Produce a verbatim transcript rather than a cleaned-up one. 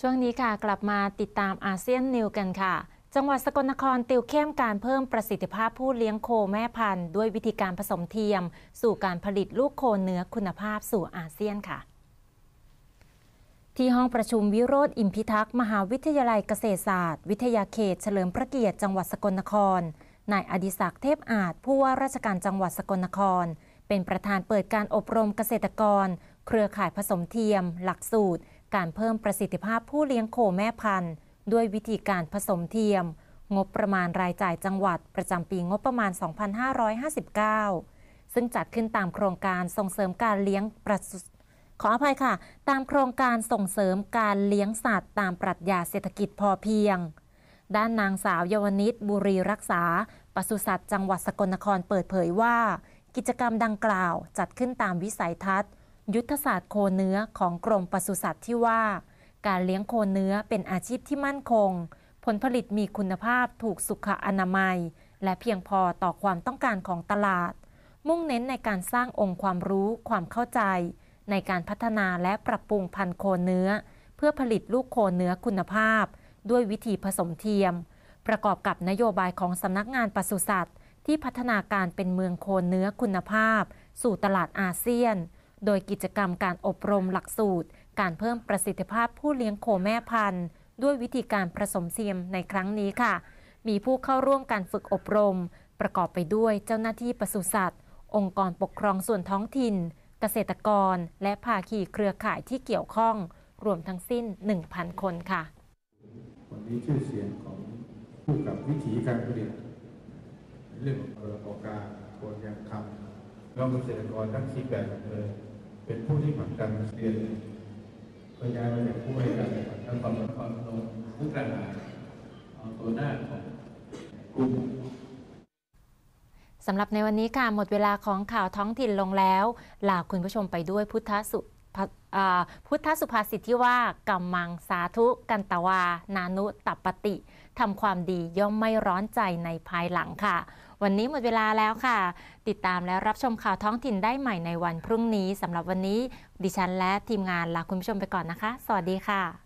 ช่วงนี้ค่ะกลับมาติดตามอาเซียนนิวกันค่ะจังหวัดสกลนครติวเข้มการเพิ่มประสิทธิภาพผู้เลี้ยงโคแม่พันธุ์ด้วยวิธีการผสมเทียมสู่การผลิตลูกโคเนื้อคุณภาพสู่อาเซียนค่ะที่ห้องประชุมวิโรจน์อิมพิทักษ์มหาวิทยาลัยเกษตรศาสตร์วิทยาเขตเฉลิมพระเกียรติจังหวัดสกลนครนายอดิศักดิ์เทพอาจผู้ว่าราชการจังหวัดสกลนครเป็นประธานเปิดการอบรมเกษตรกรเครือข่ายผสมเทียมหลักสูตรการเพิ่มประสิทธิภาพผู้เลี้ยงโคแม่พันธุ์ด้วยวิธีการผสมเทียมงบประมาณรายจ่ายจังหวัดประจำปีงบประมาณ สองพันห้าร้อยห้าสิบเก้า ซึ่งจัดขึ้นตามโครงการส่งเสริมการเลี้ยงประสุขออภัยค่ะตามโครงการส่งเสริมการเลี้ยงสัตว์ตามปรัชญาเศรษฐกิจพอเพียงด้านนางสาวเยาวนิชบุรีรักษาปศุสัตว์จังหวัดสกลนครเปิดเผยว่ากิจกรรมดังกล่าวจัดขึ้นตามวิสัยทัศน์ยุทธศาสตร์โคเนื้อของกรมปศุสัตว์ที่ว่าการเลี้ยงโคเนื้อเป็นอาชีพที่มั่นคงผลผลิตมีคุณภาพถูกสุขอนามัยและเพียงพอต่อความต้องการของตลาดมุ่งเน้นในการสร้างองค์ความรู้ความเข้าใจในการพัฒนาและปรับปรุงพันธุ์โคเนื้อเพื่อผลิตลูกโคเนื้อคุณภาพด้วยวิธีผสมเทียมประกอบกับนโยบายของสำนักงานปศุสัตว์ที่พัฒนาการเป็นเมืองโคเนื้อคุณภาพสู่ตลาดอาเซียนโดยกิจกรรมการอบรมหลักสูตรการเพิ่มประสิทธิภาพผู้เลี้ยงโคแม่พันธุ์ด้วยวิธีการผสมเทียมในครั้งนี้ค่ะมีผู้เข้าร่วมการฝึกอบรมประกอบไปด้วยเจ้าหน้าที่ปศุสัตว์องค์กรปกครองส่วนท้องถิ่นเกษตรกรและภาคีเครือข่ายที่เกี่ยวข้องรวมทั้งสิ้น หนึ่งพัน คนค่ะวันนี้ชื่อเสียงของผู้กับวิถีการผลิตเรื่องประกอบการโคนยางคำเราเกษตรกรทั้งสิบแปดอำเภอเป็นผู้ที่ผลักดันเรียนก็ย้ายมาจากผู้ให้การนครนครพนมผู้กระหายเอาตัวหน้าของกลุ่มสำหรับในวันนี้ค่ะหมดเวลาของข่าวท้องถิ่นลงแล้วลาคุณผู้ชมไปด้วยพุทธสุพุทธสุภาษิตที่ว่ากัมมังสาธุกันตวานานุตัปปติทำความดีย่อมไม่ร้อนใจในภายหลังค่ะวันนี้หมดเวลาแล้วค่ะติดตามและรับชมข่าวท้องถิ่นได้ใหม่ในวันพรุ่งนี้สำหรับวันนี้ดิฉันและทีมงานลาคุณผู้ชมไปก่อนนะคะสวัสดีค่ะ